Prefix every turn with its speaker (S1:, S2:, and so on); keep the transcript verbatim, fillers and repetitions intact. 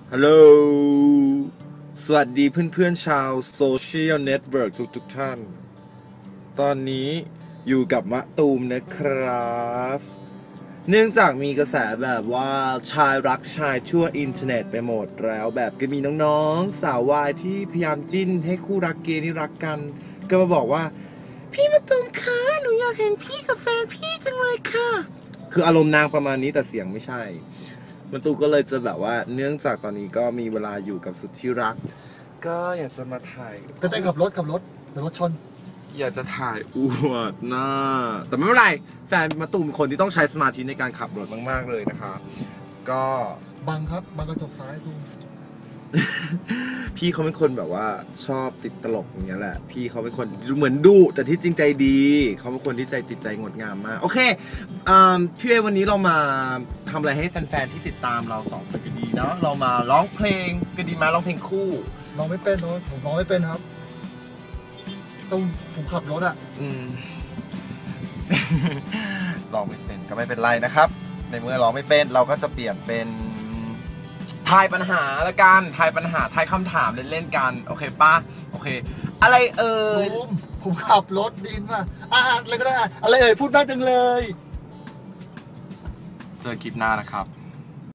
S1: ฮัลโหลสวัสดีเพื่อนๆชาวโซเชียลเน็ตเวิร์กทุกๆท่านตอนนี้อยู่กับมะตูมนะครับเนื่องจากมีกระแสแบบว่าชายรักชายชั่วอินเทอร์เน็ตไปหมดแล้วแบบก็มีน้องๆสาววายที่พยายามจิ้นให้คู่รักเกย์นี่รักกันก็มาบอกว่าพี่มะตูมคะหนูอยากเห็นพี่กับแฟนพี่จังเลยค่ะคืออารมณ์นางประมาณนี้แต่เสียงไม่ใช่มันตูก็เลยจะแบบว่าเนื่องจากตอนนี้ก็มีเวลาอยู่กับสุดที่รักก็อยากจะมาถ่าย
S2: ก็ได้ขับรถขับรถแต่รถชน
S1: อยากจะถ่ายอวดนะแต่ไม่เป็นไรแฟนมาตูมเป็นคนที่ต้องใช้สมาธิในการขับรถมากๆเลยนะคะก็
S2: บังครับบังกระจกซ้ายตูม
S1: พี่เขาเป็นคนแบบว่าชอบติดตลกอย่างเงี้ยแหละพี่เขาเป็นคนเหมือนดุแต่ที่จริงใจดีเขาเป็นคนที่ใจจิตใจงดงามมากโอเคพี่เอวันนี้เรามาทำอะไรให้แฟนๆที่ติดตามเราสองคนกันดีเนาะเรามาร้องเพลงกันดีมาร้องเพลงคู่
S2: ร้องไม่เป็นเนาะผมร้องไม่เป็นครับต้องผมขับรถอ่ะ
S1: อืม ร้องไม่เป็นก็ไม่เป็นไรนะครับในเมื่อร้องไม่เป็นเราก็จะเปลี่ยนเป็นทายปัญหาละกันทายปัญหาทายคำถามเล่นๆกันโอเคป่ะโอเคอะไรเอ่ย
S2: ผมผมขับรถดีนมาอ่ะอะไรก็ได้อะไรเอ่ยพูดได้จังเลย
S1: เจอคลิปหน้านะครับ